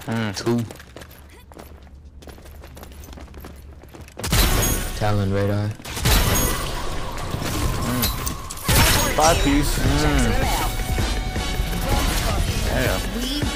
Two. Talon radar. 5 piece. Well, Damn. we